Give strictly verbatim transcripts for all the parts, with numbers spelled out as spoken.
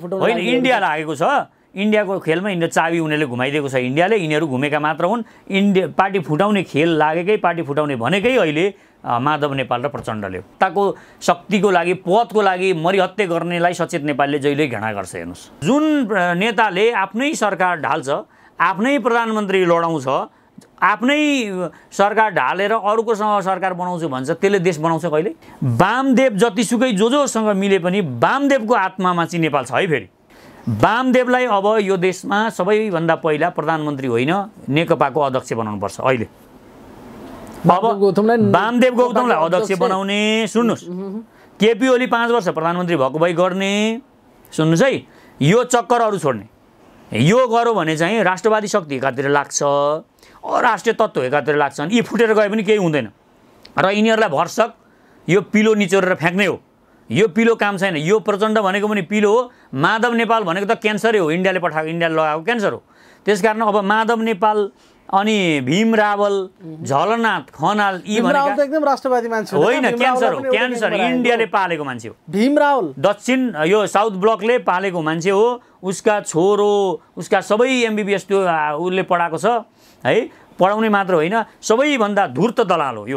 होइन इन्डिया लागेको छ इन्डियाको खेलमा यिनीहरू चाबी उनीहरूले घुमाइदिएको छ इन्डियाले यिनीहरू घुमेका मात्र हुन् इन्डिया पार्टी फुटाउने खेल लागेकै पार्टी फुटाउने भनेकै अहिले माधव नेपाल र प्रचण्डले ताको शक्तिको लागि पदको लागि मरिहत्ते गर्नेलाई सचेत नेपालले जहिले घृणा गर्छ हेर्नुहोस् जुन नेताले आफ्नै सरकार ढाल्छ आफ्नै प्रधानमन्त्री लडाउँछ आफ्नै सरकार ढालेर अरूकोसँग सरकार बनाउँछु भन्छ त्यसले देश बनाउँछ कहिले वामदेव जतिसुकै जो जोसँग मिले पनि वामदेवको आत्मामा चाहिँ नेपाल छ है फेरि वामदेवलाई अब यो देशमा सबैभन्दा पहिला प्रधानमन्त्री होइन नेकपाको अध्यक्ष बनाउनुपर्छ अहिले अब वामदेव गौतमलाई अध्यक्ष बनाउने सुन्नुहोस् केपी ओली पाँच वर्ष प्रधानमन्त्री भएको भई गर्ने सुन्नुहोस् है यो चक्करहरू छोड्ने यो गर्यो भने चाहिँ राष्ट्रवादी शक्ति एकातिर लाग्छ राष्ट्रिय तत्त्व एकातिर लाग्छन् यी फुटेर गए पनि केही हुँदैन र यिनीहरूलाई भरसक यो पिलो निचोरेर फ्याँक्ने हो यो पिलो काम छैन यो प्रचण्ड भनेको पनि पिलो हो माधव नेपाल भनेको त क्यान्सरै हो इन्डियाले पठाएको इन्डियाले लगाएको क्यान्सर हो त्यसकारण अब माधव नेपाल अनि भीम रावल झलनाथ खनाल यी भनेका एकदम राष्ट्रवादी मान्छे होइन क्यान्सर हो क्यान्सर इन्डियाले पालेको मान्छे हो भीम रावल दक्षिण यो साउथ ब्लकले पालेको मान्छे हो उसका छोरो उसका सबै एमबीबीएस त्यो उसले पढाएको छ है पढाउने मात्र होइन सबैभन्दा धूर्त दलाल हो यो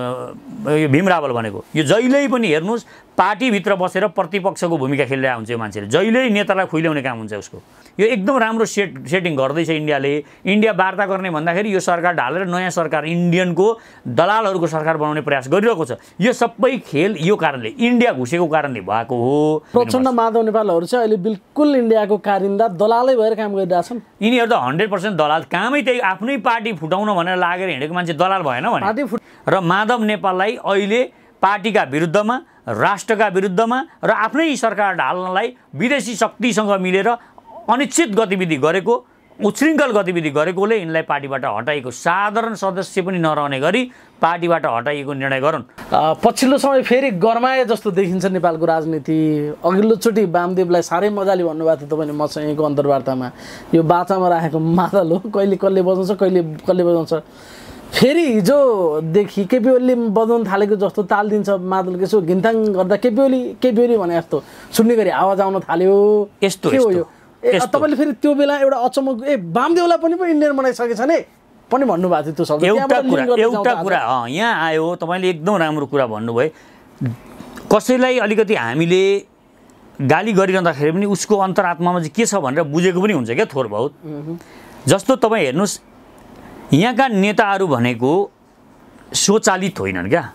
भीम रावल भनेको यो जहिल्यै पनि हेर्नुहोस् पार्टीभित्र बसेर प्रतिपक्षको भूमिका खेलिरहेको हुन्छ यो मान्छेले जहिल्यै नेतालाई खुइल्याउने काम हुन्छ उसको यो एकदम राम्रो सेट सेटिङ गर्दैछ इन्डियाले इन्डिया वार्ता गर्ने भन्दाखेरि यो सरकार ढालेर नयाँ सरकार इन्डियनको दलालहरूको सरकार बनाउने प्रयास गरिरहेको छ यो सबै खेल यो कारणले इन्डिया घुसेको कारणले भएको हो प्रचण्ड माधव नेपालहरू चाहिँ अहिले बिल्कुल इन्डियाको कारिन्दा दलालै भएर काम गरिरहेछन् यिनीहरू त हन्ड्रेड पर्सेन्ट दलाल कामै त्यही आफ्नै पार्टी फुटाउन भनेर लागेर हिँडेको मान्छे दलाल भएन भने र माधव नेपाललाई अहिले पार्टीका विरुद्धमा राष्ट्रका विरुद्धमा र आफ्नै सरकार ढाल्नलाई विदेशी शक्तिसँग मिलेर अनिश्चित गतिविधि गरेको उच्छृङ्खल गतिविधि गरेकोले यिनलाई पार्टीबाट हटाइएको साधारण सदस्य पनि नरहने गरी पार्टीबाट हटाइएको निर्णय गरून् पछिल्लो समय फेरि गरमाए जस्तो देखिन्छ नेपालको राजनीति अघिल्लोचोटि वामदेवलाई साह्रै मजाले भन्नुभएको थियो तपाईँले मसँगको अन्तर्वार्तामा यो बाचामा राखेको मादल हो कहिले कसले बजाउँछ कहिले कसले बजाउँछ फेरि हिजोदेखि केपी ओलीले बजाउन थालेको जस्तो ताल दिन्छ मादलको यसो घिनताङ गर्दा केपी ओली केपी ओली भने जस्तो सुन्ने गरी आवाज आउन थाल्यो यस्तो के हो यो तपाईँले फेरि त्यो बेला एउटा अचम्म ए वामदेवलाई पनि पो इन्डियन बनाइसकेछ नि पनि भन्नुभएको थियो त्यो शब्द एउटा कुरा एउटा कुरा यहाँ आयो तपाईँले एकदम राम्रो कुरा भन्नुभयो कसैलाई अलिकति हामीले गाली गरिरहँदाखेरि पनि उसको अन्तरात्मामा चाहिँ के छ भनेर बुझेको पनि हुन्छ क्या थोर बहुत जस्तो तपाईँ हेर्नुहोस् यहाँका नेताहरू भनेको स्वचालित होइनन् क्या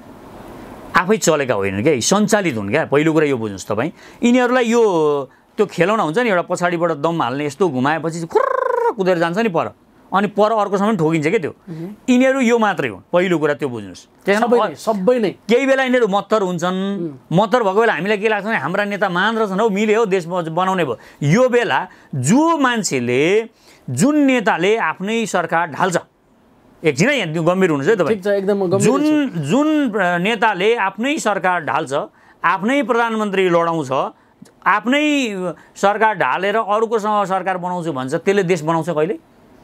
आफै चलेका होइनन् क्या सञ्चालित हुन् क्या पहिलो कुरा यो बुझ्नुहोस् तपाईँ यिनीहरूलाई यो त्यो खेलाउन हुन्छ नि एउटा पछाडिबाट दम हाल्ने यस्तो घुमाएपछि खुर्र कुदेर जान्छ नि पर अनि पर अर्कोसँग ठोकिन्छ क्या त्यो यिनीहरू यो मात्रै हुन् पहिलो कुरा त्यो बुझ्नुहोस् त्यसमा सबै नै केही बेला यिनीहरू मत्तर हुन्छन् मत्तर भएको बेला हामीलाई के लाग्छ भने हाम्रा नेता मान रहेछन् हौ मिले हो देश बनाउने भयो यो बेला जो मान्छेले जुन नेताले आफ्नै सरकार ढाल्छ एकछिन है यहाँ गम्भीर हुनुहुन्छ है तपाईँ जुन जुन नेताले आफ्नै सरकार ढाल्छ आफ्नै प्रधानमन्त्री लडाउँछ आफ्नै सरकार ढालेर अरूकोसँग सरकार बनाउँछु भन्छ त्यसले देश बनाउँछ कहिले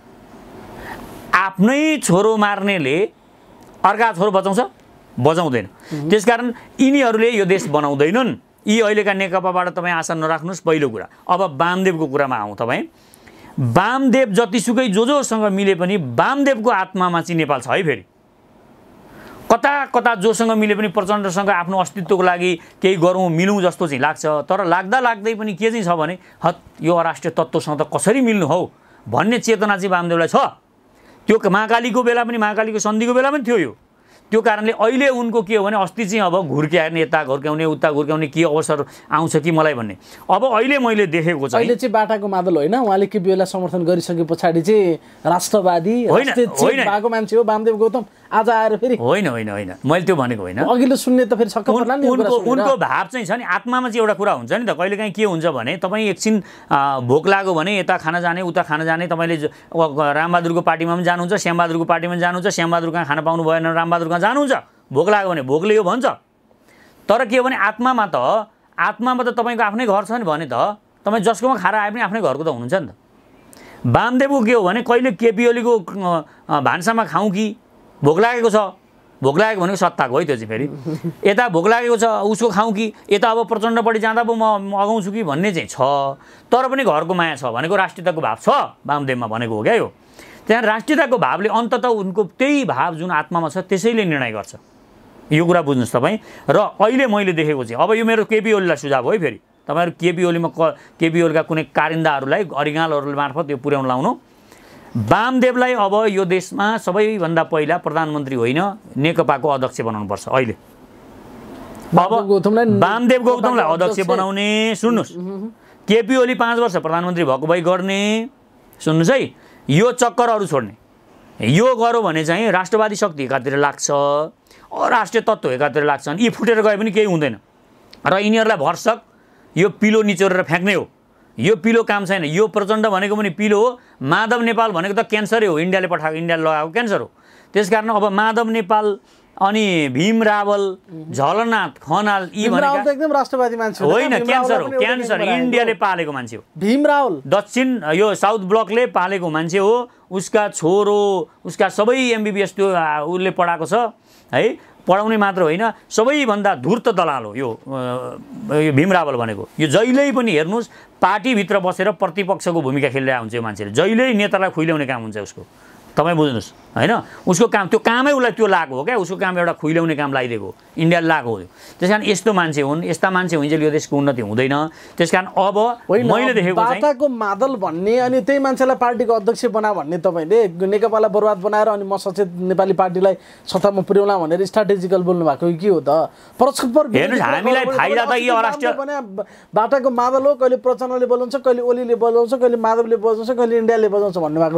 आफ्नै छोरो मार्नेले अर्का छोरो बचाउँछ बचाउँदैन त्यसकारण यिनीहरूले यो देश बनाउँदैनन् यी अहिलेका नेकपाबाट तपाईँ आशा नराख्नुहोस् पहिलो कुरा अब वामदेवको कुरामा आउँ तपाईँ वामदेव जतिसुकै जो जोसँग मिले पनि वामदेवको आत्मामा चाहिँ नेपाल छ है फेरि कता कता जोसँग मिले पनि प्रचण्डसँग आफ्नो अस्तित्वको लागि केही गरौँ मिलौँ जस्तो चाहिँ लाग्छ तर लाग्दा लाग्दै पनि के चाहिँ छ भने हत यो अराष्ट्रिय तत्त्वसँग त कसरी मिल्नु हौ भन्ने चेतना चाहिँ वामदेवलाई छ त्यो महाकालीको बेला पनि महाकालीको सन्धिको बेला पनि थियो यो त्यो कारणले अहिले उनको के हो भने अस्ति चाहिँ अब घुर्क्याउने यता घुर्क्याउने उता घुर्क्याउने के अवसर आउँछ कि मलाई भन्ने अब अहिले मैले देखेको चाहिँ अहिले चाहिँ बाटाको मादल होइन उहाँले के बेला समर्थन गरिसके पछाडि चाहिँ राष्ट्रवादी भएको मान्छे हो वामदेव गौतम आज आएर फेरि होइन होइन होइन मैले त्यो भनेको होइन अघिल्लो सुन्ने त फेरि सक्क पर्ला नि उनको उनको भाव चाहिँ छ नि आत्मामा चाहिँ एउटा कुरा हुन्छ नि त कहिलेकाहीँ के हुन्छ भने तपाईँ एकछिन भोक लाग्यो भने यता खाना जाने उता खाना जाने तपाईँले रामबहादुरको पार्टीमा पनि जानुहुन्छ श्यामबहादुरको पार्टीमा पनि जानुहुन्छ श्यामबहादुर कहाँ खाना पाउनु भएन रामबहादुर कहाँ जानुहुन्छ भोक लाग्यो भने भोकले यो भन्छ तर के हो भने आत्मामा त आत्मामा त तपाईँको आफ्नै घर छ नि भने त तपाईँ जसकोमा खाएर आए पनि आफ्नै घरको त हुनुहुन्छ नि त वामदेवको के हो भने कहिले केपी ओलीको भान्सामा खाउँ कि भोक लागेको छ भोक लागेको भनेको सत्ताको है त्यो चाहिँ फेरि यता भोक लागेको छ उसको खाउँ कि यता अब प्रचण्डपट्टि जाँदा पो म अगाउँछु कि भन्ने चाहिँ छ तर पनि घरको माया छ भनेको राष्ट्रियताको भाव छ वामदेवमा भनेको हो क्या यो त्यहाँ राष्ट्रियताको भावले अन्ततः उनको त्यही भाव जुन आत्मामा छ त्यसैले निर्णय गर्छ यो कुरा बुझ्नुहोस् तपाईँ र अहिले मैले देखेको चाहिँ अब यो मेरो केपी ओलीलाई सुझाव हो है फेरि तपाईँहरू केपी ओलीमा क केपी ओलीका कुनै कारिन्दाहरूलाई अरिगालहरू मार्फत यो पुर्याउन लाउनु वामदेवलाई अब यो देशमा सबैभन्दा पहिला प्रधानमन्त्री होइन नेकपाको अध्यक्ष बनाउनुपर्छ अहिले अब वामदेव गौतमलाई अध्यक्ष बनाउने सुन्नुहोस् केपी ओली पाँच वर्ष प्रधानमन्त्री भएको भई गर्ने सुन्नुहोस् है यो चक्करहरू छोड्ने यो गर्यो भने चाहिँ राष्ट्रवादी शक्ति एकातिर लाग्छ अराष्ट्रिय तत्त्व एकातिर लाग्छन् यी फुटेर गए पनि केही हुँदैन र यिनीहरूलाई भरसक यो पिलो निचोरेर फ्याँक्ने हो यो पिलो काम छैन यो प्रचण्ड भनेको पनि पिलो हो माधव नेपाल भनेको त क्यान्सरै हो इन्डियाले पठाएको इन्डियाले लगाएको क्यान्सर हो त्यसकारण अब माधव नेपाल अनि भीम रावल झलनाथ खनाल यी भनेका एकदम राष्ट्रवादी मान्छे होइन क्यान्सर हो क्यान्सर इन्डियाले पालेको मान्छे हो भीम रावल दक्षिण यो साउथ ब्लकले पालेको मान्छे हो उसका छोरो उसका सबै एमबिबिएस त्यो उसले पढाएको छ है पढाउने मात्र होइन सबैभन्दा धूर्त दलाल हो यो भीम रावल भनेको यो जहिल्यै पनि हेर्नुहोस् पार्टीभित्र बसेर प्रतिपक्षको भूमिका खेलिरहेको हुन्छ यो मान्छेले जहिल्यै नेतालाई खुइल्याउने काम हुन्छ उसको तपाईँ बुझ्नुहोस् होइन उसको काम त्यो कामै उसलाई त्यो लागेको हो क्या उसको काम एउटा खुइल्याउने काम लगाइदिएको इन्डियाले लागेको हो त्यस कारण यस्तो मान्छे हुन् यस्ता मान्छे हुन्जेल यो देशको उन्नति हुँदैन त्यस कारण अब मैले देखेको बाटाको मादल भन्ने अनि त्यही मान्छेलाई पार्टीको अध्यक्ष बना भन्ने तपाईँले नेकपालाई बर्बाद बनाएर अनि म सचेत नेपाली पार्टीलाई सत्तामा पुर्याउला भनेर स्ट्राटेजिकल बोल्नु भएको के हो त परस्पर हेर्नुहोस् हामीलाई फाइदा त यो अराष्ट्रिय बाटाको मादल हो कहिले प्रचण्डले बोलाउँछ कहिले ओलीले बोलाउँछ कहिले माधवले बोलाउँछ कहिले इन्डियाले बोलाउँछ भन्नुभएको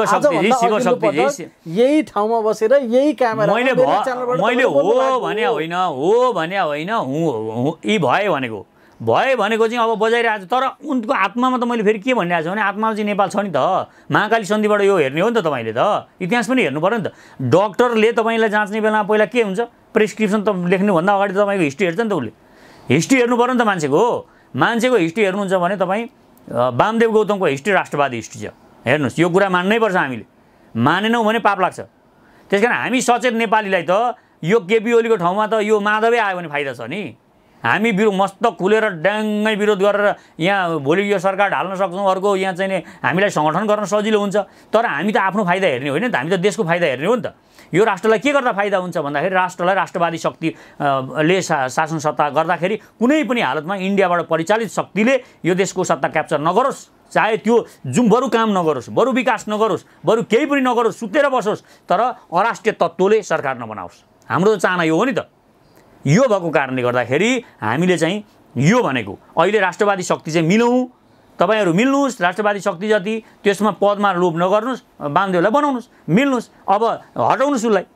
शिवशक्ति यही ठाउँमा बसेर यही क्यामेरा मैले मैले हो भने होइन हो भने होइन हुँ यी भए भनेको भए भनेको चाहिँ अब बजाइरहेको छ तर उनको आत्मामा त मैले फेरि के भनिरहेको छु भने आत्मामा चाहिँ नेपाल छ नि त महाकाली सन्धिबाट यो हेर्ने हो नि त तपाईँले त इतिहास पनि हेर्नु पर्यो नि त डक्टरले तपाईँलाई जाँच्ने बेलामा पहिला के हुन्छ प्रिस्क्रिप्सन त लेख्नुभन्दा अगाडि त तपाईँको हिस्ट्री हेर्छ नि त उसले हिस्ट्री हेर्नु पर्यो नि त मान्छेको मान्छेको हिस्ट्री हेर्नुहुन्छ भने तपाईँ वामदेव गौतमको हिस्ट्री राष्ट्रवादी हिस्ट्री छ हेर्नुहोस् यो कुरा मान्नै पर्छ हामीले मानेनौँ भने पाप लाग्छ त्यस कारण हामी सचेत नेपालीलाई त यो केपी ओलीको ठाउँमा त यो माधवै आयो भने फाइदा छ नि हामी विरो मस्तक खुलेर ड्याङ्गै विरोध गरेर यहाँ भोलि यो सरकार ढाल्न सक्छौँ अर्को यहाँ चाहिँ हामीलाई सङ्गठन गर्न सजिलो हुन्छ तर हामी त आफ्नो फाइदा हेर्ने होइन नि त हामी त देशको फाइदा हेर्ने हो नि त यो राष्ट्रलाई के गर्दा फाइदा हुन्छ भन्दाखेरि राष्ट्रलाई राष्ट्रवादी शक्तिले शासन सत्ता गर्दाखेरि कुनै पनि हालतमा इन्डियाबाट परिचालित शक्तिले यो देशको सत्ता क्याप्चर नगरोस् चाहे त्यो जुन बरु काम नगरोस् बरु विकास नगरोस् बरु केही पनि नगरोस् सुतेर बसोस् तर अराष्ट्रिय तत्त्वले सरकार नबनाओस् हाम्रो चाहना यो हो नि त यो भएको कारणले गर्दाखेरि हामीले चाहिँ यो भनेको अहिले राष्ट्रवादी शक्ति चाहिँ मिलौँ तपाईँहरू मिल्नुहोस् राष्ट्रवादी शक्ति जति त्यसमा पदमा लोभ नगर्नुहोस् वामदेवलाई बनाउनुहोस् मिल्नुहोस् अब हटाउनुहोस् उसलाई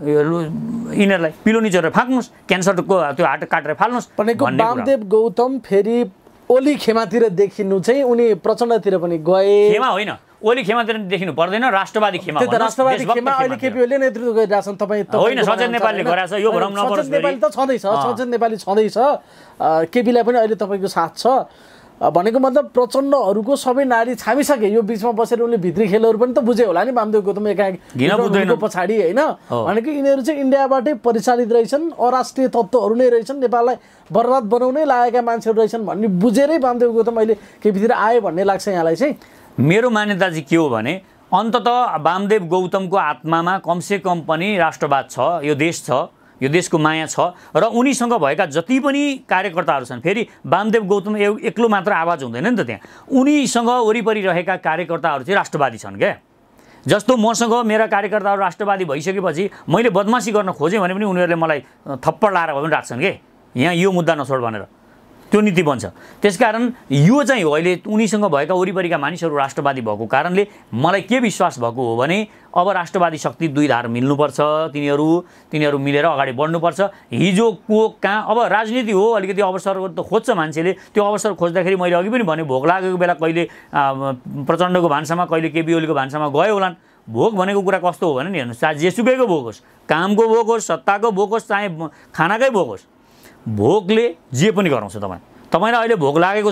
यिनीहरूलाई पिलो निचोरेर फ्याँक्नुहोस् क्यान्सरको त्यो हाट काटेर फाल्नुहोस् वामदेव गौतम फेरि ओली खेमातिर देखिनु चाहिँ उनी प्रचण्डतिर पनि गए खेमा होइन ओली खेमातिर देखिनु पर्दैन राष्ट्रवादी खेमा राष्ट्रवादी खेमा अहिले केपी ओलीले नेतृत्व गरिरहेछन् तपाईँ होइन सचेत नेपालले गराछ यो भ्रम नपरोस् नेपाली त छँदैछ सचेत नेपाली छँदैछ केपीलाई पनि अहिले तपाईँको साथ छ भनेको मतलब प्रचण्डहरूको सबै नारी छामिसके यो बिचमा बसेर उनले भित्री खेलहरू पनि त बुझे होला नि वामदेव गौतम एकाएक पछाडि होइन भनेको यिनीहरू चाहिँ इन्डियाबाटै परिचालित रहेछन् अराष्ट्रिय तत्त्वहरू नै रहेछन् नेपाललाई बर्बाद बनाउनै लागेका मान्छेहरू रहेछन् भन्ने बुझेरै वामदेव गौतम अहिले केपीतिर आयो भन्ने लाग्छ यहाँलाई चाहिँ मेरो मान्यता चाहिँ के हो भने अन्ततः वामदेव गौतमको आत्मामा कमसे कम पनि राष्ट्रवाद छ यो देश छ यो देशको माया छ र उनीसँग भएका जति पनि कार्यकर्ताहरू छन् फेरि वामदेव गौतम एक्लो मात्र आवाज हुँदैन नि त त्यहाँ उनीसँग वरिपरि रहेका कार्यकर्ताहरू चाहिँ राष्ट्रवादी छन् क्या जस्तो मसँग मेरा कार्यकर्ताहरू राष्ट्रवादी भइसकेपछि मैले बदमासी गर्न खोजेँ भने पनि उनीहरूले मलाई थप्पड लाएर भए पनि राख्छन् के यहाँ यो मुद्दा नछोड भनेर त्यो नीति बन्छ त्यसकारण यो चाहिँ हो अहिले उनीसँग भएका वरिपरिका मानिसहरू राष्ट्रवादी भएको कारणले मलाई के विश्वास भएको हो भने अब राष्ट्रवादी शक्ति दुई धार मिल्नुपर्छ तिनीहरू तिनीहरू मिलेर अगाडि बढ्नुपर्छ हिजोको कहाँ अब राजनीति हो अलिकति अवसर त खोज्छ मान्छेले त्यो अवसर खोज्दाखेरि मैले अघि पनि भने भोक लागेको बेला कहिले प्रचण्डको भान्सामा कहिले केपी ओलीको भान्सामा गयो होलान् भोक भनेको कुरा कस्तो हो भने नि हेर्नुहोस् चाहे जेसुकैको भोक होस् कामको भोक होस् सत्ताको भोक होस् चाहे खानाकै भोक होस् भोकले जे पनि गराउँछ तपाईँ तपाईँलाई अहिले भोक लागेको छ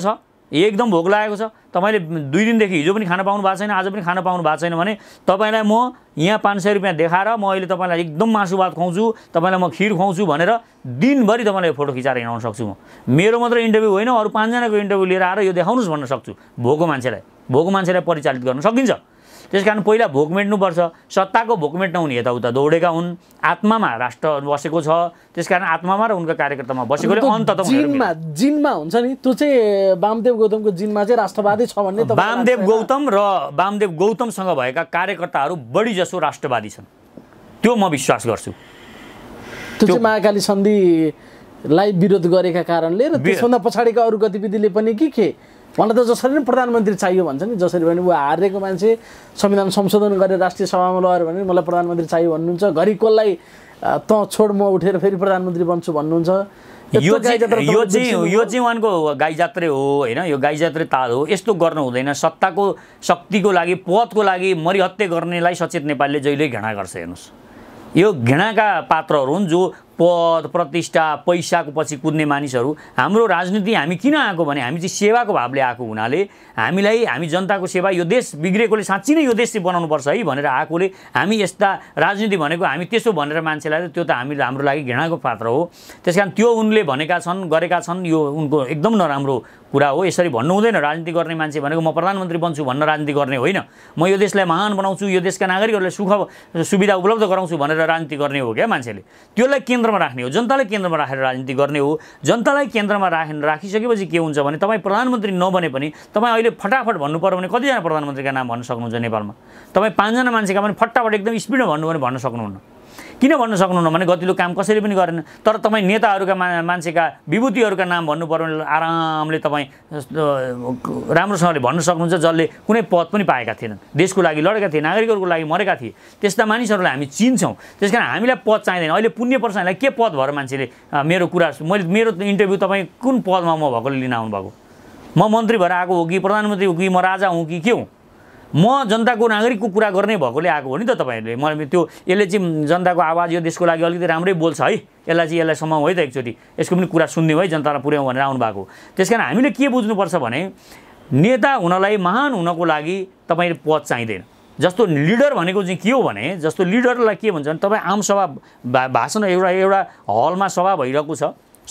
एकदम भोक लागेको छ, तपाईँले दुई दिनदेखि हिजो पनि खाना पाउनु भएको छैन, आज पनि खाना पाउनु भएको छैन भने तपाईँलाई म यहाँ पाँच सय रुपियाँ देखाएर म अहिले तपाईँलाई एकदम मासु भात खुवाउँछु, तपाईँलाई म खिर खुवाउँछु भनेर दिनभरि तपाईँलाई फोटो खिचाएर हिँडाउन सक्छु म। मेरो मात्र इन्टरभ्यू होइन, अरू पाँचजनाको इन्टरभ्यू लिएर आएर यो देखाउनुहोस् भन्न सक्छु। भोको मान्छेलाई भोको मान्छेलाई परिचालित गर्न सकिन्छ। त्यस कारण पहिला भोक मेट्नुपर्छ। सत्ताको भोक मेट्न उनी यताउता दौडेका हुन्। आत्मामा राष्ट्र बसेको छ, त्यस कारण आत्मामा र उनका कार्यकर्तामा बसेकोले अन्त त जिनमा जिनमा हुन्छ नि, त्यो चाहिँ वामदेव गौतमको जिनमा चाहिँ राष्ट्रवादी छ भन्ने त वामदेव गौतम र वामदेव गौतमसँग भएका कार्यकर्ताहरू बढी जसो राष्ट्रवादी छन्, त्यो म विश्वास गर्छु। त्यो चाहिँ महाकाली सन्धिलाई विरोध गरेका कारणले र त्यसभन्दा पछाडिका अरू गतिविधिले पनि के के मलाई त जसरी नै प्रधानमन्त्री चाहियो भन्छ नि, जसरी भने ऊ हारेको मान्छे संविधान संशोधन गरेर राष्ट्रिय सभामा लगेर भने मलाई प्रधानमन्त्री चाहियो भन्नुहुन्छ, घरि कसलाई त छोड म उठेर फेरि प्रधानमन्त्री बन्छु भन्नुहुन्छ। यो चाहिँ यो चाहिँ यो चाहिँ उहाँको गाई जात्रै हो होइन, यो गाई जात्रै ताल हो। यस्तो गर्नु हुँदैन। सत्ताको शक्तिको लागि पदको लागि मरिहत्ते गर्नेलाई सचेत नेपालले जहिले घृणा गर्छ। हेर्नुहोस्, यो घृणाका पात्रहरू हुन् जो पद प्रतिष्ठा पैसाको पछि कुद्ने मानिसहरू। हाम्रो राजनीति हामी किन आएको भने हामी चाहिँ सेवाको भावले आएको हुनाले हामीलाई हामी जनताको सेवा, यो देश बिग्रेकोले साँच्चै नै यो देश चाहिँ बनाउनुपर्छ है भनेर आएकोले हामी यस्ता राजनीति भनेको हामी त्यसो भनेर मान्छेलाई त्यो त हामी हाम्रो लागि घृणाको पात्र हो। त्यस कारण त्यो उनले भनेका छन् गरेका छन् यो उनको एकदम नराम्रो कुरा हो। यसरी भन्नु हुँदैन। राजनीति गर्ने मान्छे भनेको म प्रधानमन्त्री बन्छु भन्न राजनीति गर्ने होइन, म यो देशलाई महान बनाउँछु, यो देशका नागरिकहरूलाई सुख सुविधा उपलब्ध गराउँछु भनेर राजनीति गर्ने हो क्या मान्छेले। त्यसलाई केन्द्रमा राख्ने हो, जनतालाई केन्द्रमा राखेर राजनीति गर्ने हो। जनतालाई केन्द्रमा राखेर राखिसकेपछि के हुन्छ भने तपाईँ प्रधानमन्त्री नबने पनि तपाईँ अहिले फटाफट भन्नु पर्यो भने कतिजना प्रधानमन्त्रीका नाम भन्न सक्नुहुन्छ नेपालमा? तपाईँ पाँचजना मान्छेका पनि फटाफट एकदम स्पिडमा भन्नु भने भन्न सक्नुहुन्न। किन भन्न सक्नुहुन्न भने गतिलो काम कसैले पनि गरेन। तर तपाईँ नेताहरूका मा मान्छेका विभूतिहरूका नाम भन्नु पर्यो भने आरामले तपाईँ राम्रोसँगले भन्न सक्नुहुन्छ, जसले कुनै पद पनि पाएका थिएनन्, देशको लागि लडेका थिए, नागरिकहरूको लागि मरेका थिए। त्यस्ता मानिसहरूलाई हामी चिन्छौँ। त्यस कारण हामीलाई पद चाहिँदैन। अहिले पुण्य प्रसाईलाई के पद भएर मान्छेले मेरो कुरा मैले मेरो इन्टरभ्यू तपाईँ कुन पदमा म भएकोले लिन आउनुभएको? म मन्त्री भएर आएको हो कि प्रधानमन्त्री हो कि म राजा हुँ कि के हुँ? म जनताको नागरिकको कुरा गर्ने भएकोले आएको हो नि त। तपाईँहरूले मलाई त्यो यसले चाहिँ जनताको आवाज यो देशको लागि अलिकति राम्रै बोल्छ है, यसलाई चाहिँ यसलाई समाउँ है त, एकचोटि यसको पनि कुरा सुनिदिउँ है, जनतालाई पुर्याउँ भनेर आउनु भएको। त्यस कारण हामीले के बुझ्नुपर्छ भने नेता हुनलाई महान हुनको लागि तपाईँले पद चाहिँदैन। जस्तो लिडर भनेको चाहिँ के हो भने, जस्तो लिडरलाई के भन्छ भने तपाईँ आमसभा भाषण एउटा एउटा हलमा सभा भइरहेको छ,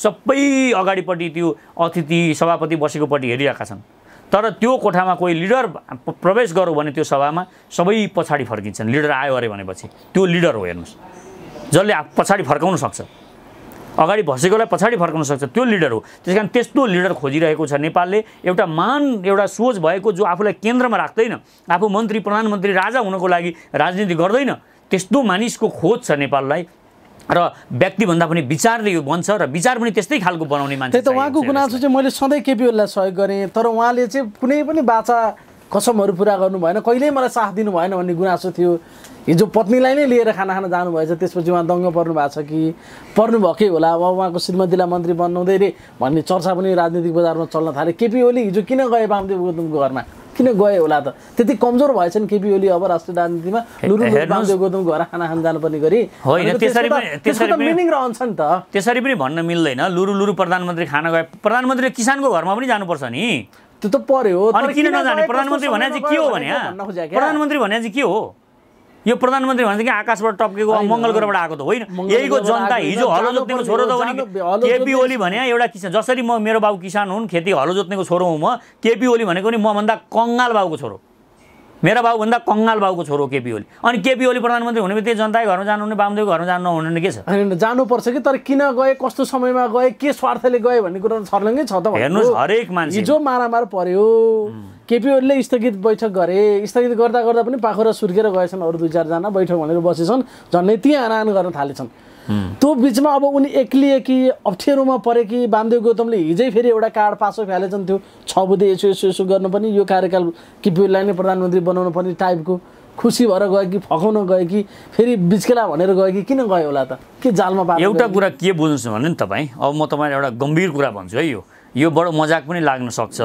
सबै अगाडिपट्टि त्यो अतिथि सभापति बसेकोपट्टि हेरिरहेका छन्, तर त्यो कोठामा कोही लिडर प्रवेश गर्यो भने त्यो सभामा सबै पछाडि फर्किन्छन्। लिडर आयो अरे भनेपछि त्यो लिडर हो। हेर्नुहोस्, जसले पछाडि फर्काउन सक्छ, अगाडि बसेकोलाई पछाडि फर्काउन सक्छ, त्यो लिडर हो। त्यस कारण त्यस्तो लिडर खोजिरहेको छ नेपालले। एउटा महान एउटा सोच भएको जो आफूलाई केन्द्रमा राख्दैन, आफू मन्त्री प्रधानमन्त्री राजा हुनको लागि राजनीति गर्दैन, त्यस्तो मानिसको खोज छ नेपाललाई। र व्यक्तिभन्दा पनि विचारले यो बन्छ र विचार पनि त्यस्तै खालको बनाउने मान्छे। त्यही त उहाँको गुनासो चाहिँ मैले सधैँ केपी ओलीलाई सहयोग गरेँ, तर उहाँले चाहिँ कुनै पनि बाचा कसमहरू पुरा गर्नु भएन, कहिल्यै मलाई साथ दिनु भएन भन्ने गुनासो थियो। हिजो पत्नीलाई नै लिएर खाना खान जानुभएछ, त्यसपछि उहाँ दङ्ग पर्नु भएको छ कि पर्नु भएकै होला, अब उहाँको श्रीमतीलाई मन्त्री बन्नुहुँदै रे भन्ने चर्चा पनि राजनीतिक बजारमा चल्न थाले। केपी ओली हिजो किन गए वामदेव गौतमको घरमा, किन गए होला त? त्यति कमजोर भएछन् केपी ओली अब राष्ट्रिय राजनीतिमा? लुरु वामदेव गौतमको घर खाना खान जानुपर्ने गरी होइन, त्यसरी पनि त्यसरी पनि मिनिङ रहन्छ नि त। त्यसरी पनि भन्न मिल्दैन। लुरु लुरु प्रधानमन्त्री खाना गए, प्रधानमन्त्रीले किसानको घरमा पनि जानुपर्छ नि, त्यो त पर्यो। अनि किन नजाने? प्रधानमन्त्री भने चाहिँ के हो भने प्रधानमन्त्री भने चाहिँ के हो? यो प्रधानमन्त्री भने चाहिँ आकाशबाट टप्केको मङ्गल ग्रहबाट आएको त होइन। यहीको जनता हिजो हलो जोत्नेको छोरो त भने केपी ओली भने एउटा किसान, जसरी म मेरो बाबु किसान हुन्, खेती हलो जोत्नेको छोरो हुँ म, केपी ओली भनेको नि मभन्दा कङ्गाल बाबुको छोरो, मेरा बाबुभन्दा कङ्गाल बाबुको छोरो केपी ओली। अनि केपी ओली प्रधानमन्त्री हुने बित्तिकै जनताको घरमा जानुहुने, वामदेवको घरमा जानु नहुने के छ? होइन, जानुपर्छ कि, तर किन गए, कस्तो समयमा गए, के स्वार्थले गए भन्ने कुरा त छर्लङ्गै छ त। हेर्नुहोस्, हरेक मान्छे हिजो मारामार पर्यो, केपी ओलीले स्थगित बैठक गरे, स्थगित गर्दा गर्दा पनि पाखुरा सुर्केर गएछन् अरू दुई चारजना, बैठक भनेर बसेछन्, झन्डै त्यहीँ आनान गर्न थालेछन्। त्यो बिचमा अब उनी एक्लिए कि अप्ठ्यारोमा परे कि वामदेव गौतमले हिजै फेरि एउटा कार्ड पासो फ्यालेछन्, त्यो छ बुधे यसो यसो यसो गर्नुपर्ने, यो कार्यकाल केपी ओलीलाई नै प्रधानमन्त्री बनाउनु पर्ने टाइपको, खुसी भएर गए कि फकाउन गए कि फेरि बिचकेला भनेर गए कि किन गयो होला त? के जालमा पार्नु? एउटा कुरा के बुझ्नुहोस् भने नि तपाईँ, अब म तपाईँलाई एउटा गम्भीर कुरा भन्छु है, यो यो बडो मजाक पनि लाग्न सक्छ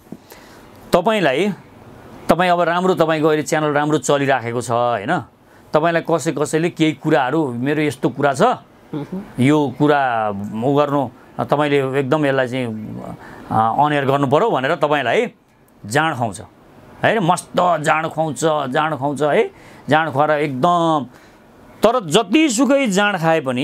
तपाईँलाई। तपाईँ अब राम्रो, तपाईँको अहिले च्यानल राम्रो चलिराखेको छ होइन, तपाईँलाई कसै कसैले केही कुराहरू मेरो यस्तो कुरा छ, यो कुरा उ गर्नु तपाईँले एकदम यसलाई चाहिँ अन एयर गर्नु पऱ्यो भनेर तपाईँलाई जाँड खुवाउँछ है, मस्त जाँड खुवाउँछ जाँड खुवाउँछ है, जाँड खुवाएर एकदम। तर जतिसुकै जाँड खाए पनि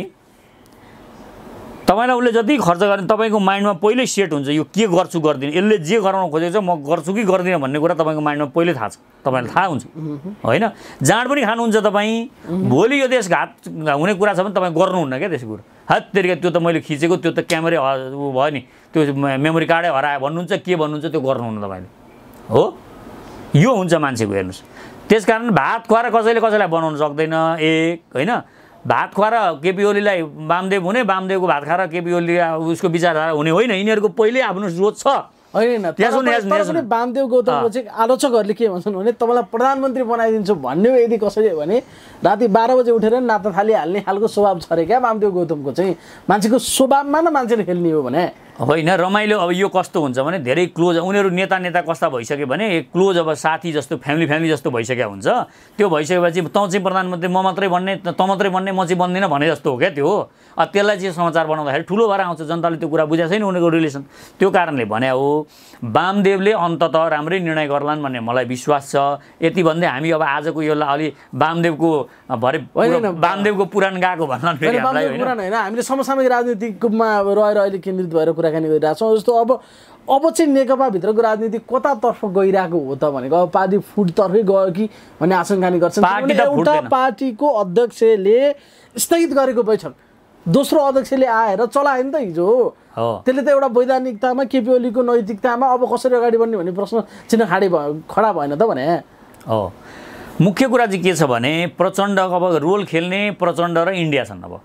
तपाईँलाई उसले जति खर्च गर्ने तपाईँको माइन्डमा पहिल्यै सेट हुन्छ यो के गर्छु गर्दिनँ, यसले जे गराउन खोजेको छ म गर्छु कि गर्दिनँ भन्ने कुरा तपाईँको माइन्डमा पहिल्यै थाहा छ, तपाईँलाई थाहा हुन्छ होइन। जाँड पनि खानुहुन्छ तपाईँ, भोलि यो देश घात हुने कुरा छ भने तपाईँ गर्नुहुन्न क्या त्यसको कुरा। हात तेरिका त्यो त मैले खिचेको त्यो त क्यामेरै ऊ भयो नि, त्यो मेमोरी कार्डै हरायो भन्नुहुन्छ के भन्नुहुन्छ त्यो गर्नुहुन्न तपाईँले हो। यो हुन्छ मान्छेको हेर्नुहोस्। त्यसकारण भात खुवाएर कसैले कसैलाई बनाउन सक्दैन एक होइन। भात खुवाएर केपी ओलीलाई वामदेव हुने, वामदेवको भात खाएर केपी ओली उसको विचारधारा हुने होइन। यिनीहरूको पहिल्यै आफ्नो सोच छ होइन। वामदेव गौतमको चाहिँ आलोचकहरूले के भन्छन् भने तपाईँलाई प्रधानमन्त्री बनाइदिन्छु भन्ने यदि कसरी हो भने राति बाह्र बजे उठेर नाता थाली हाल्ने खालको स्वभाव छ अरे क्या वामदेव गौतमको चाहिँ। मान्छेको स्वभावमा न मान्छेले खेल्ने हो भने होइन। रमाइलो अब यो कस्तो हुन्छ भने धेरै क्लोज उनीहरू नेता नेता कस्ता भइसक्यो भने क्लोज अब साथी जस्तो फ्यामिली फ्यामिली जस्तो भइसक्यो हुन्छ। त्यो भइसकेपछि तँ चाहिँ प्रधानमन्त्री म मात्रै बन्ने तँ मात्रै बन्ने म चाहिँ बन्दिनँ भने जस्तो हो क्या त्यो। त्यसलाई चाहिँ समाचार बनाउँदाखेरि ठुलो भएर आउँछ, जनताले त्यो कुरा बुझेको छैन उनीहरूको रिलेसन। त्यो कारणले भने हो वामदेवले अन्ततः राम्रै निर्णय गर्लान् भन्ने मलाई विश्वास छ। यति भन्दै हामी अब आजको यो अलि वामदेवको भरे वामदेवको पुराण गएको भन्ला फेरि हामीलाई होइन। हामीले समसामयिक राजनीतिमा रहेर अहिले केन्द्रित भएर कुराकानी गरिरहेको छौँ। जस्तो अब अब चाहिँ नेकपाभित्रको राजनीति कतातर्फ गइरहेको हो त भनेको अब पार्टी फुटतर्फै गयो कि भन्ने आशंका नि गर्छन्। एउटा पार्टीको अध्यक्षले स्थगित गरेको बैठक दोस्रो अध्यक्षले आएर चलायो नि त हिजो। त्यसले त एउटा वैधानिकतामा केपी ओलीको नैतिकतामा अब कसरी अगाडि बढ्ने भन्ने प्रश्न चिन्ह खाडी भयो खडा भएन त भने हो। मुख्य कुरा चाहिँ के छ भने प्रचण्ड अब रोल खेल्ने प्रचण्ड र इन्डिया छन्। अब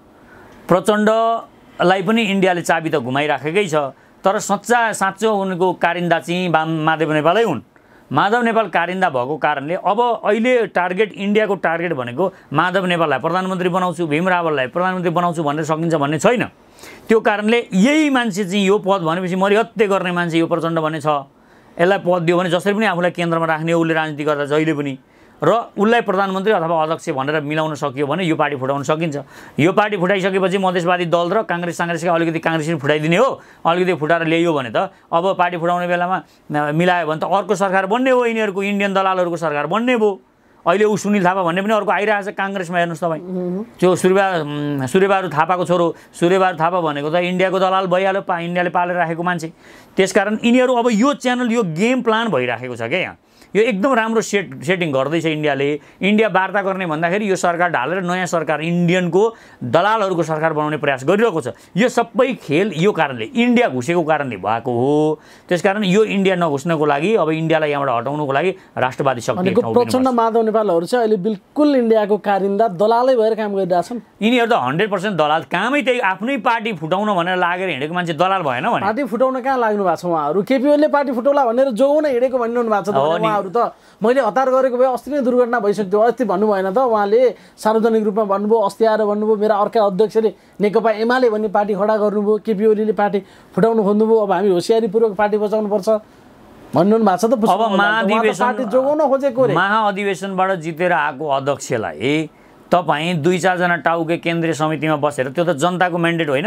प्रचण्डलाई पनि इन्डियाले चाबी त घुमाइराखेकै छ, तर सच्चा साँचो उनको कारिन्दा चाहिँ वाम माधव नेपालै हुन्। माधव नेपाल कारिन्दा भएको कारणले अब अहिले टार्गेट इन्डियाको टार्गेट भनेको माधव नेपाललाई प्रधानमन्त्री बनाउँछु, भीम रावललाई प्रधानमन्त्री बनाउँछु भनेर सकिन्छ भन्ने छैन। त्यो कारणले यही मान्छे चाहिँ यो पद भनेपछि मरिहत्ते गर्ने मान्छे यो प्रचण्ड भन्ने छ। यसलाई पद दियो भने जसरी पनि आफूलाई केन्द्रमा राख्ने उसले राजनीति गर्दा जहिले पनि र उसलाई प्रधानमन्त्री अथवा अध्यक्ष भनेर मिलाउन सकियो भने यो पार्टी फुटाउन सकिन्छ। यो पार्टी फुटाइसकेपछि मधेसवादी दल र काङ्ग्रेस काङ्ग्रेसका अलिकति काङ्ग्रेसले फुटाइदिने हो, अलिकति फुटाएर ल्याइयो भने त अब पार्टी फुटाउने बेलामा मिलायो भने त अर्को सरकार बन्ने हो, यिनीहरूको इन्डियन दलालहरूको सरकार बन्ने भयो। अहिले ऊ सुनिल थापा भन्ने पनि अर्को आइरहेको छ काङ्ग्रेसमा। हेर्नुहोस् तपाईँ त्यो सूर्यबहादुर सूर्यबहादुर थापाको छोरो सूर्यबहादुर थापा भनेको त इन्डियाको दलाल भइहाल्यो, पा इन्डियाले पालेर राखेको मान्छे। त्यसकारण यिनीहरू अब यो च्यानल यो गेम प्लान भइराखेको छ क्या यहाँ। यो एकदम राम्रो सेट सेटिङ गर्दैछ इन्डियाले। इन्डिया वार्ता गर्ने भन्दाखेरि यो सरकार ढालेर नयाँ सरकार इन्डियनको दलालहरूको सरकार बनाउने प्रयास गरिरहेको छ। यो सबै खेल यो कारणले इन्डिया घुसेको कारणले भएको हो। त्यसकारण यो इन्डिया नघुस्नको लागि अब इन्डियालाई यहाँबाट हटाउनको लागि राष्ट्रवादी शक्ति प्रचण्ड माधव नेपालहरू चाहिँ अहिले बिल्कुल इन्डियाको कारिन्दा दलालै भएर काम गरिरहेछन्। यिनीहरू त हन्ड्रेड पर्सेन्ट दलाल, कामै त्यही आफ्नै पार्टी फुटाउन भनेर लागेर हिँडेको मान्छे दलाल भएन भने। पार्टी फुटाउन कहाँ लाग्नु भएको छ उहाँहरू? केपी ओलीले पार्टी फुटाउला भनेर जोगाउन हिँडेको भनिरहनु भएको छ। त मैले हतार गरेको भए अस्ति नै दुर्घटना भइसक्थ्यो। अस्ति भन्नु भएन त उहाँले सार्वजनिक रूपमा भन्नुभयो, अस्ति आएर भन्नुभयो मेरा अर्का अध्यक्षले नेकपा एमाले भन्ने पार्टी खडा गर्नुभयो, केपी ओलीले पार्टी फुटाउनु खोज्नुभयो, अब हामी होसियारीपूर्वक पार्टी बचाउनुपर्छ भन्नु भएको छ। त अब महाधिवेशन पार्टी जोगाउन खोजेको रे महाअधिवेशनबाट जितेर आएको अध्यक्षलाई तपाईँ दुई चारजना टाउके केन्द्रीय समितिमा बसेर, त्यो त जनताको म्यान्डेट होइन,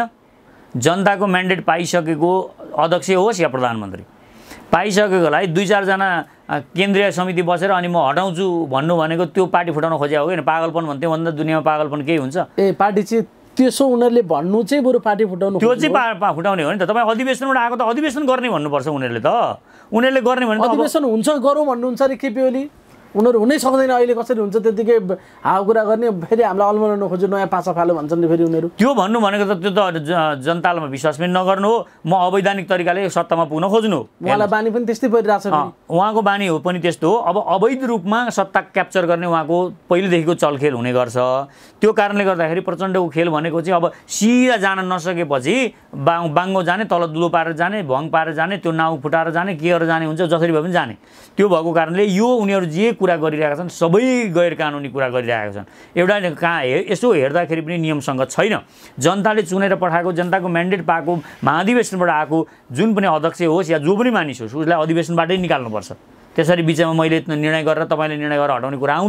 जनताको म्यान्डेट पाइसकेको अध्यक्ष होस् या प्रधानमन्त्री पाइसकेकोलाई दुई चारजना केन्द्रीय समिति बसेर अनि म हटाउँछु भन्नु भनेको त्यो पार्टी फुटाउन खोजेको हो कि पागलपन भन्थ्यो भन्दा दुनियाँमा पागलपन केही हुन्छ? ए पार्टी चाहिँ त्यसो उनीहरूले भन्नु चाहिँ बरु पार्टी फुटाउनु त्यो चाहिँ पा फुटाउने हो नि त। तपाईँ अधिवेशनबाट आएको त अधिवेशन गर्ने भन्नुपर्छ उनीहरूले त। उनीहरूले गर्ने भने अधिवेशन हुन्छ गरौँ भन्नुहुन्छ अरे केपी ओली। उनीहरू हुनै सक्दैन अहिले कसरी हुन्छ त्यतिकै हावाकुरा गर्ने, फेरि हामीलाई अल्मलाउन खोज्यो नयाँ पासा फाल्यो भन्छन् नि फेरि उनीहरू। त्यो भन्नु भनेको त त्यो त जनतालाई विश्वास पनि नगर्नु हो, म अवैधानिक तरिकाले सत्तामा पुग्न खोज्नु हो। उहाँलाई बानी पनि त्यस्तै परिरहेछ। उहाँको बानी हो पनि त्यस्तो हो। अब अवैध रूपमा सत्ता क्याप्चर गर्ने उहाँको पहिलेदेखिको चलखेल हुने गर्छ। त्यो कारणले गर्दाखेरि प्रचण्डको खेल भनेको चाहिँ अब सिधा जान नसकेपछि बाङ बाङ्गो जाने, तल दुलो पारेर जाने, भङ पारेर जाने, त्यो नाउ फुटाएर जाने, के गरेर जाने हुन्छ, जसरी भए पनि जाने। त्यो भएको कारणले यो उनीहरू जे कुरा गरिरहेका छन् सबै गैर कानुनी कुरा गरिरहेका छन्। एउटा कहाँ हे यसो हेर्दाखेरि पनि नियमसँग छैन। जनताले चुनेर पठाएको, जनताको म्यान्डेट पाएको, महाधिवेशनबाट आएको जुन पनि अध्यक्ष होस् या जो पनि मानिस होस् उसलाई अधिवेशनबाटै निकाल्नुपर्छ। त्यसरी बिचमा मैले निर्णय गरेर तपाईँले निर्णय गरेर हटाउने कुरा आउँदैन।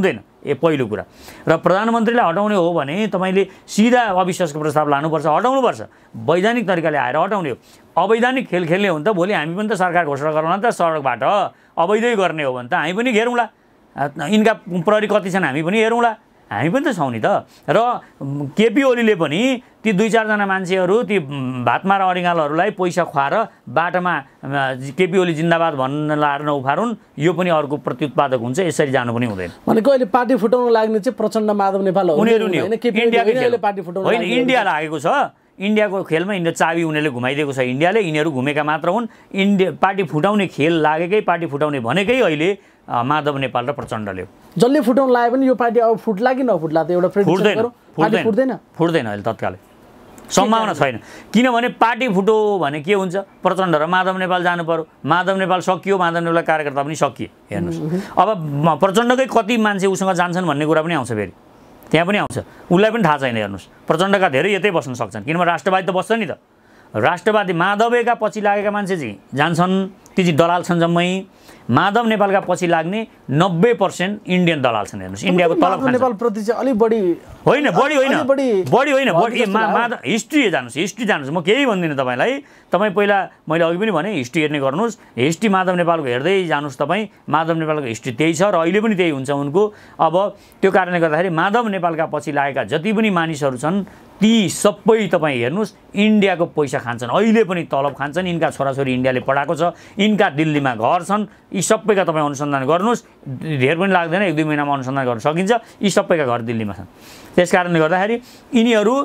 ए पहिलो कुरा। र प्रधानमन्त्रीलाई हटाउने हो भने तपाईँले सिधा अविश्वासको प्रस्ताव लानुपर्छ, हटाउनुपर्छ, वैधानिक तरिकाले आएर हटाउने हो। अवैधानिक खेल खेल्ने हो भने त भोलि हामी पनि त सरकार घोषणा गरौँला त सडकबाट, अवैधै गर्ने हो भने त हामी पनि घेरौँला, यिनका प्रहरी कति छन् हामी पनि हेरौँला, हामी पनि त छौँ नि त। र केपी ओलीले पनि ती दुई चारजना मान्छेहरू ती भातमारा अरिङ्गालहरूलाई पैसा खुवाएर बाटोमा केपी ओली जिन्दाबाद भन्न लाएर नउफारुन्, यो पनि अर्को प्रत्युत्पादक हुन्छ, यसरी जानु पनि हुँदैन। भनेको अहिले पार्टी फुटाउन लाग्ने चाहिँ प्रचण्ड माधव नेपाल हो, उनीहरू नि इन्डियाको पार्टी फुटाउन होइन, इन्डिया लागेको छ। इन्डियाको खेलमा यिनीहरू चाबी उनीहरूले घुमाइदिएको छ इन्डियाले, यिनीहरू घुमेका मात्र हुन्। इन्डिया पार्टी फुटाउने खेल लागेकै, पार्टी फुटाउने भनेकै अहिले माधव नेपाल र प्रचण्डले हो। जसले फुटाउन लाग्यो भने यो पार्टी अब फुट्ला कि नफुट्ला त एउटा फुट्दैन फुट्दैन फुट्दैन अहिले तत्कालै सम्भावना छैन। किनभने पार्टी फुटो भने के हुन्छ, प्रचण्ड र माधव नेपाल जानु पर्यो, माधव नेपाल सकियो, माधव नेपाल कार्यकर्ता पनि सकिए। हेर्नुहोस् अब प्रचण्डकै कति मान्छे उसँग जान्छन् भन्ने कुरा पनि आउँछ, फेरि त्यहाँ पनि आउँछ, उसलाई पनि थाहा छैन। हेर्नुहोस् प्रचण्डका धेरै यतै बस्न सक्छन्, किनभने राष्ट्रवादी त बस्छ नि त। राष्ट्रवादी माधवका पछि लागेका मान्छे चाहिँ जान्छन्, ती चाहिँ दलाल छन् जम्मै। माधव नेपालका पछि लाग्ने नब्बे पर्सेन्ट इन्डियन दलाल छन्। हेर्नुहोस् इन्डियाको तलब नेपाल प्रति चाहिँ अलिक बढी होइन, बढी होइन, बढी होइन, बढी माधव हिस्ट्री जानुहोस्, हिस्ट्री जानुहोस्, म केही भन्दिनँ तपाईँलाई। तपाईँ पहिला मैले अघि पनि भने हिस्ट्री हेर्ने गर्नुहोस्, हिस्ट्री माधव नेपालको हेर्दै जानुहोस् तपाईँ। माधव नेपालको हिस्ट्री त्यही छ र अहिले पनि त्यही हुन्छ उनको। अब त्यो कारणले गर्दाखेरि माधव नेपालका पछि लागेका जति पनि मानिसहरू छन् ती सबै तपाईँ हेर्नुहोस् इन्डियाको पैसा खान्छन्, अहिले पनि तलब खान्छन्। यिनका छोराछोरी इन्डियाले पढाएको छ, यिनका दिल्लीमा घर छन्, यी सबैका तपाईँ अनुसन्धान गर्नुहोस्, धेर पनि लाग्दैन, एक दुई महिनामा अनुसन्धान गर्न सकिन्छ। यी सबैका घर दिल्लीमा छन्। त्यस कारणले गर्दाखेरि यिनीहरू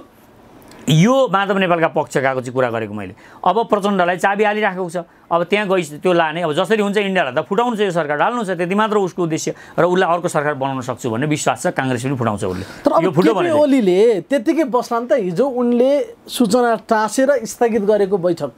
यो माधव नेपालका पक्ष गएको चाहिँ कुरा गरेको मैले। अब प्रचण्डलाई चाबी हालिराखेको छ, अब त्यहाँ गइ त्यो लाने, अब जसरी हुन्छ इन्डियालाई त फुटाउनु छ, यो सरकार डाल्नु छ, त्यति मात्र उसको उद्देश्य। र उसलाई अर्को सरकार बनाउन सक्छु भन्ने विश्वास छ, काङ्ग्रेस पनि फुटाउँछ उसले। यो फुट्यो भने ओलीले त्यतिकै बस्लान् त। हिजो उनले सूचना टाँसेर स्थगित गरेको बैठक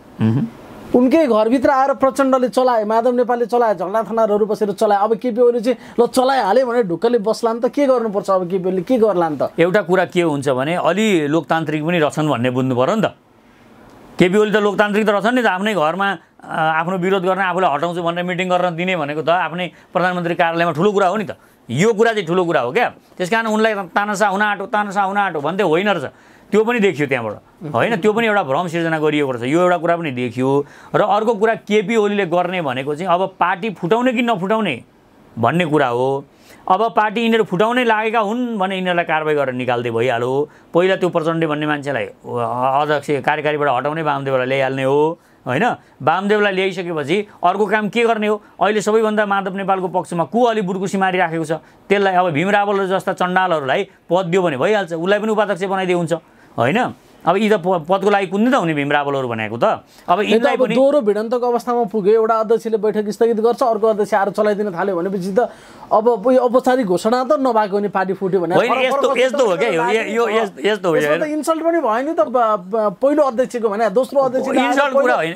उनकै घरभित्र आएर प्रचण्डले चलाए, माधव नेपालले चलाए, झन्डा थानाहरू बसेर चलाए। अब केपी ओली चाहिँ ल चलाइहाल्यो भने ढुक्कले बस्लान् त, के गर्नुपर्छ अब केपी ओलीले, के गर्लान् त? एउटा कुरा के हुन्छ भने अलि लोकतान्त्रिक पनि रहेछन् भन्ने बुझ्नु पर्यो नि त। केपी ओली त लोकतान्त्रिक त रहेछन् नि त, आफ्नै घरमा आफ्नो विरोध गर्न, आफूलाई हटाउँछु भनेर मिटिङ गर्न दिने भनेको त आफ्नै प्रधानमन्त्री कार्यालयमा ठुलो कुरा हो नि त। यो कुरा चाहिँ ठुलो कुरा हो क्या। त्यस कारण उनलाई तानासा हुन आँटो तानासा हुन आँटो भन्दै होइन रहेछ, त्यो पनि देखियो त्यहाँबाट होइन, त्यो पनि एउटा भ्रम सिर्जना गरिएको रहेछ, यो एउटा कुरा पनि देखियो। र अर्को कुरा केपी ओलीले गर्ने भनेको चाहिँ अब पार्टी फुटाउने कि नफुटाउने भन्ने कुरा हो। अब पार्टी यिनीहरू फुटाउनै लागेका हुन् भने यिनीहरूलाई कारवाही गरेर निकाल्दै भइहाल्यो। पहिला त्यो प्रचण्ड भन्ने मान्छेलाई अध्यक्ष कार्यकारीबाट हटाउने वामदेवलाई ल्याइहाल्ने हो होइन। वामदेवलाई ल्याइसकेपछि अर्को काम के गर्ने हो? अहिले सबैभन्दा माधव नेपालको पक्षमा को अलि बुर्कुसी मारिराखेको छ, त्यसलाई अब भीम रावल जस्ता चण्डालहरूलाई पद दियो भने भइहाल्छ, उसलाई पनि उपाध्यक्ष बनाइदिए हुन्छ होइन। अब यी त पदको लागि कुन त हुने भीम रावलहरू भनेको त। अब यिनलाई पनि दोहोरो भिडन्तको अवस्थामा पुग्यो, एउटा अध्यक्षले बैठक स्थगित गर्छ, अर्को अध्यक्ष आएर चलाइदिन थाल्यो भनेपछि त अब औपचारिक घोषणा त नभएको नि पार्टी फुट्यो भने होइन। यस्तो यस्तो हो क्या, यो यस्तो हो, इन्सल्ट पनि भयो नि त। पहिलो अध्यक्षको भने दोस्रो अध्यक्षले इन्सल्ट कुरा होइन,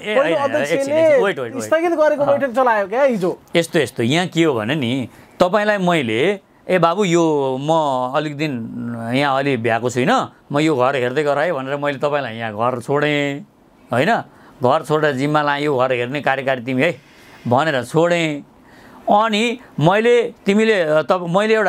स्थगित गरेको बैठक चलायो क्या हिजो। यस्तो यस्तो यहाँ के हो भने नि, तपाईँलाई मैले ए बाबु यो म अलिक दिन यहाँ अलि भ्याएको छुइनँ, म यो घर हेर्दै गर है भनेर मैले तपाईँलाई यहाँ घर छोडेँ होइन। घर छोडेर जिम्मा लाएँ, यो घर हेर्ने कार्यकारी तिमी है भनेर छोडेँ। अनि मैले तिमीले त मैले एउटा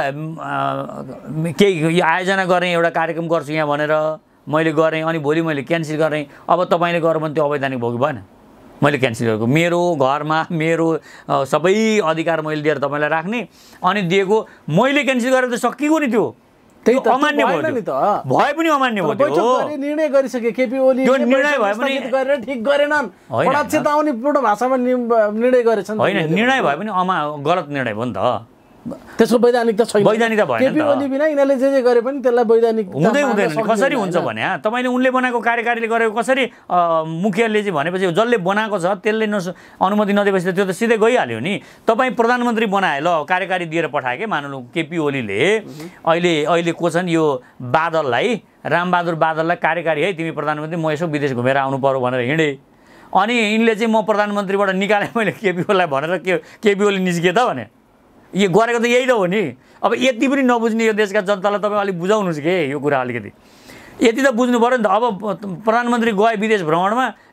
केही आयोजना गरेँ, एउटा कार्यक्रम गर्छु यहाँ भनेर मैले गरेँ, अनि भोलि मैले क्यान्सल गरेँ। अब तपाईँले गर्यो भने त्यो अवैधानिक भयो कि भएन? मैले क्यान्सल गरेको, मेरो घरमा मेरो सबै अधिकार मैले दिएर तपाईँलाई राख्ने, अनि दिएको मैले क्यान्सल गरेर त सकिएको नि, त्यो त्यही त अमान्य भयो नि त, भए पनि अमान्य भयो त्यो। निर्णय गरिसके केपी ओली, त्यो निर्णय भए पनि गरेर ठिक गरेनन्, बडा चेतावनी पूर्ण भाषामा निर्णय गरेछन्। होइन, निर्णय भए पनि अमा गलत निर्णय भयो नि त, त्यसको वैधानिकता छैन, वैधानिकता भएन नि त। केपी ओली बिना यिनीहरूले जे जे गरे पनि त्यसलाई वैधानिक हुँदै हुँदैन। कसरी हुन्छ भने तपाईँले उनले बनाएको कार्यकारीले गरेको कसरी मुखियाले चाहिँ भनेपछि जसले बनाएको छ त्यसले न अनुमति नदिएपछि त्यो त सिधै गइहाल्यो नि। तपाईँ प्रधानमन्त्री बनाए ल, कार्यकारी दिएर पठाए के, मानौँ केपी ओलीले अहिले अहिले को छन् यो बादललाई, रामबहादुर बादललाई कार्यकारी है तिमी प्रधानमन्त्री, म यसो विदेश घुमेर आउनु पर्यो भनेर हिँडेँ, अनि यिनले चाहिँ म प्रधानमन्त्रीबाट निकालेँ मैले केपी ओलीलाई भनेर के केपी ओली निस्किए त भने यो गरेको त यही त हो नि। अब यति पनि नबुझ्ने यो देशका जनतालाई तपाईँ अलिक बुझाउनुहोस् के यो कुरा, अलिकति यति त बुझ्नु पऱ्यो नि त। अब प्रधानमन्त्री गए विदेश भ्रमणमा,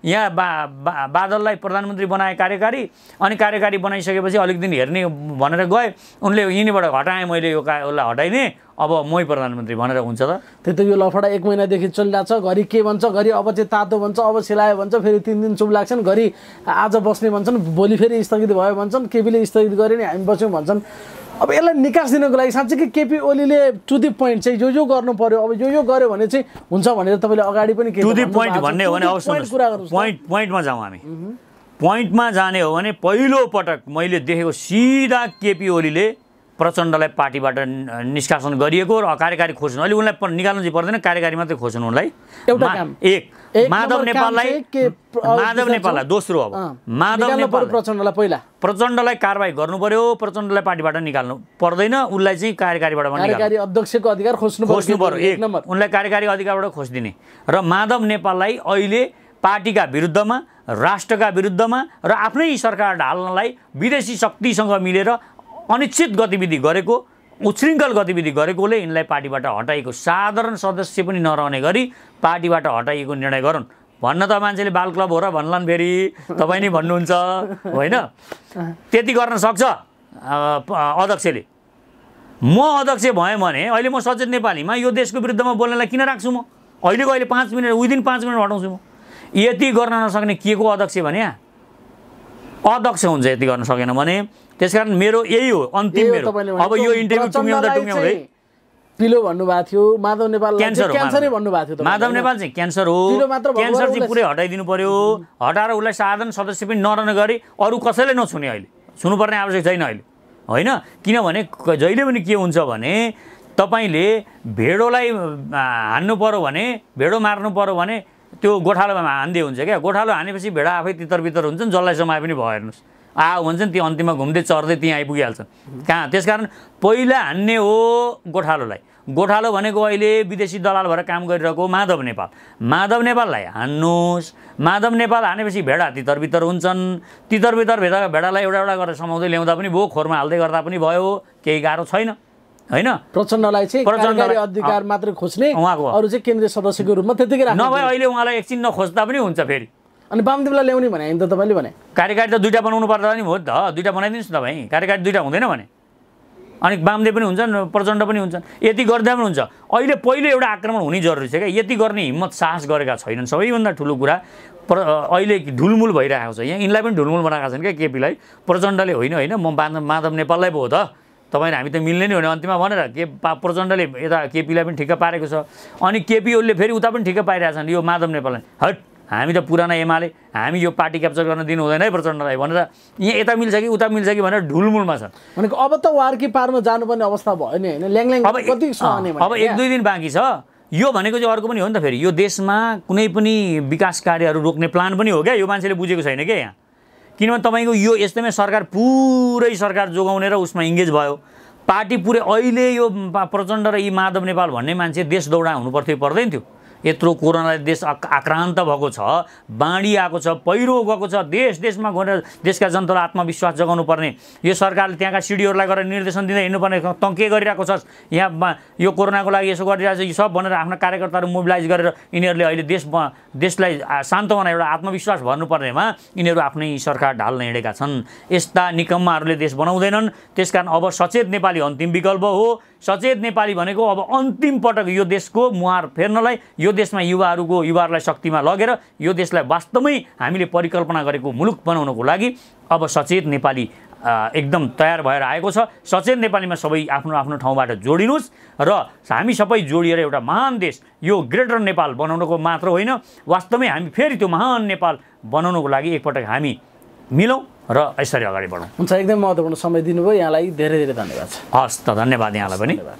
यहाँ बा बादललाई प्रधानमन्त्री बनाए कार्यकारी अनि कार्यकारी बनाइसकेपछि अलिक दिन हेर्ने भनेर गए उनले यिनीबाट हटाएँ मैले यो का उसलाई हटाइने अब मै प्रधानमन्त्री भनेर हुन्छ त त्यही त यो लफडा एक महिनादेखि चलिरहेको छ घरि के भन्छ घरि अब चाहिँ तातो भन्छ अब सिलायो भन्छ फेरि तिन दिन चुप लाग्छन् घरि आज बस्ने भन्छन् भोलि फेरि स्थगित भयो भन्छन् केपीले स्थगित गरे नि हामी बस्यौँ भन्छन् अब यसलाई निकास दिनको लागि साँच्चै कि केपी ओलीले टु दी पोइन्ट चाहिँ यो यो गर्नु पर्यो अब यो यो गर्यो भने चाहिँ हुन्छ भनेर तपाईँले अगाडि पनि टु दी पोइन्ट भन्ने हो भने पोइन्ट पोइन्टमा जाउँ हामी पोइन्टमा जाने हो भने पहिलो पटक मैले देखेको सिधा केपी ओलीले प्रचण्डलाई पार्टीबाट निष्कासन गरिएको र कार्यकारी खोज्नु अहिले उनलाई निकाल्नु चाहिँ पर्दैन कार्यकारी मात्रै खोज्नु उनलाई एउटा काम एक माधव नेपाललाई माधव नेपाललाई दोस्रो अब माधव नेपाल प्रचण्डलाई पहिला प्रचण्डलाई कारबाही गर्नु पर्यो प्रचण्डलाई पार्टीबाट निकाल्नु पर्दैन उसलाई चाहिँ कार्यकारीबाट कार्यकारी अध्यक्षको अधिकार खोज्नु खोज्नु पर्यो एक नम्बर उनलाई कार्यकारी अधिकारबाट खोजिदिने र माधव नेपाललाई अहिले पार्टीका विरुद्धमा राष्ट्रका विरुद्धमा र आफ्नै सरकार ढाल्नलाई विदेशी शक्तिसँग मिलेर अनिश्चित गतिविधि गरेको उच्छृङ्खल गतिविधि गरेकोले यिनलाई पार्टीबाट हटाइएको साधारण सदस्य पनि नरहने गरी पार्टीबाट हटाइएको निर्णय गरून् भन्न त मान्छेले बाल क्लब हो र भन्लान् फेरि तपाईँ नै भन्नुहुन्छ होइन त्यति गर्न सक्छ अध्यक्षले म अध्यक्ष भएँ भने अहिले म सचेत नेपालीमा यो देशको विरुद्धमा बोल्नलाई किन राख्छु म अहिलेको अहिले पाँच मिनट विदिन पाँच मिनट हटाउँछु म यति गर्न नसक्ने के को अध्यक्ष भने अध्यक्ष हुन्छ यति गर्न सकेन भने त्यसकारण मेरो यही हो अन्तिम मेरो अब यो इन्टरभ्यु टुङ्ग्याउँदा टुङ्ग्याउँदै पिलो भन्नुभएको थियो माधव नेपाल क्यान्सर क्यान्सरै भन्नुभएको थियो माधव नेपाल चाहिँ क्यान्सर हो क्यान्सर चाहिँ पुरै हटाइदिनु पर्यो हटाएर उसलाई साधारण सदस्य पनि नरहन गरी अरू कसैले नछुने अहिले छुनुपर्ने आवश्यक छैन अहिले होइन किनभने जहिले पनि के हुन्छ भने तपाईँले भेडोलाई हान्नु पर्यो भने भेडो मार्नु पर्यो भने त्यो गोठालोमा हान्दै हुन्छ क्या गोठालो हानेपछि भेडा आफै तितर बितर हुन्छन् जसलाई समाए पनि भयो हेर्नुहोस् आ भन्छन् ती अन्तिममा घुम्दै चर्दै त्यहीँ आइपुगिहाल्छन् कहाँ त्यसकारण पहिला हान्ने हो गोठालोलाई गोठालो भनेको अहिले विदेशी दलाल भएर काम गरिरहेको माधव नेपाल माधव नेपाललाई हान्नुहोस् माधव नेपाल हानेपछि भेडा तितर बितर हुन्छन् तितर बितर भेडा भेडालाई एउटा एउटा गरेर समाउँदै ल्याउँदा पनि भयो खोरमा हाल्दै गर्दा पनि भयो केही गाह्रो छैन होइन प्रचण्डलाई चाहिँ कार्यकारी अधिकार मात्रै खोज्ने उहाँको अरू चाहिँ केन्द्रीय सदस्यको रूपमा त्यतिकै राख्नु नभए अहिले उहाँलाई एकछिन नखोज्दा पनि हुन्छ फेरि अनि वामदेवलाई ल्याउने भने नि त तपाईँले भने कार्यकारी त दुईवटा बनाउनु पर्दा नि हो त दुईवटा बनाइदिनुहोस् न तपाईँ कार्यकारी दुईवटा हुँदैन भने अनि वामदेव पनि हुन्छन् प्रचण्ड पनि हुन्छन् यति गर्दा पनि हुन्छ अहिले पहिले एउटा आक्रमण हुने जरुरी छ क्या यति गर्ने हिम्मत साहस गरेका छैनन् सबैभन्दा ठुलो कुरा प्र अहिले ढुलमुल भइरहेको छ यहाँ यिनलाई पनि ढुलमुल बनाएका छन् क्या केपीलाई प्रचण्डले होइन होइन म माधव नेपाललाई पो हो त तपाईँ हामी त मिल्ने नै हो भने अन्तिममा भनेर के प्रचण्डले यता केपीलाई पनि ठिक्क पारेको छ अनि केपी ओलीले फेरि उता पनि ठिक्क पाइरहेछन् यो माधव नेपाललाई हट हामी त पुराना एमाले हामी यो पार्टी क्याप्चर गर्न दिनु हुँदैन है प्रचण्डलाई भनेर यहाँ यता मिल्छ कि उता मिल्छ कि भनेर ढुलमुलमा छन् भनेको अब त वार्की पारमा जानुपर्ने अवस्था भयो नि होइन ल्याङल्याङ कति सहने अब एक दुई दिन बाँकी छ यो भनेको चाहिँ अर्को पनि हो नि त फेरि यो देशमा कुनै पनि विकास कार्यहरू रोक्ने प्लान पनि हो क्या यो मान्छेले बुझेको छैन क्या यहाँ किनभने तपाईँको यो यस्तैमा सरकार पुरै सरकार जोगाउने र उसमा इङ्गेज भयो पार्टी पुरै अहिले यो प्रचण्ड र यी माधव नेपाल भन्ने मान्छे देश दौडा हुनु पर्थ्यो पर्दैन थियो यत्रो कोरोनाले देश आक्रान्त भएको छ बाढी आएको छ पहिरो गएको छ देश देशमा गएर देशका जनतालाई आत्मविश्वास जगाउनु पर्ने यो सरकारले त्यहाँका सिडिओहरूलाई गएर निर्देशन दिँदै हिँड्नुपर्ने त के गरिरहेको छ यहाँ यो कोरोनाको लागि यसो गरिरहेको छ यो सब भनेर आफ्ना कार्यकर्ताहरू मोबिलाइज गरेर यिनीहरूले अहिले देश देशलाई सान्तवना एउटा आत्मविश्वास भर्नुपर्नेमा यिनीहरू आफ्नै सरकार ढाल्न हिँडेका छन् यस्ता निकम्माहरूले देश बनाउँदैनन् त्यसकारण अब सचेत नेपाली अन्तिम विकल्प हो सचेत नेपाली भनेको अब अन्तिम पटक यो देशको मुहार फेर्नलाई यो देशमा युवाहरूको युवाहरूलाई शक्तिमा लगेर यो देशलाई वास्तवमै हामीले परिकल्पना गरेको मुलुक बनाउनको लागि अब सचेत नेपाली एकदम तयार भएर आएको छ सचेत नेपालीमा सबै आफ्नो आफ्नो ठाउँबाट जोडिनुहोस् र हामी सबै जोडिएर एउटा महान देश यो ग्रेटर नेपाल बनाउनको मात्र होइन वास्तवमै हामी फेरि त्यो महान नेपाल बनाउनको लागि एकपटक हामी मिलौँ र यसरी अगाडि बढौँ हुन्छ एकदम महत्त्वपूर्ण समय दिनुभयो यहाँलाई धेरै धेरै धन्यवाद हस् त धन्यवाद यहाँलाई पनि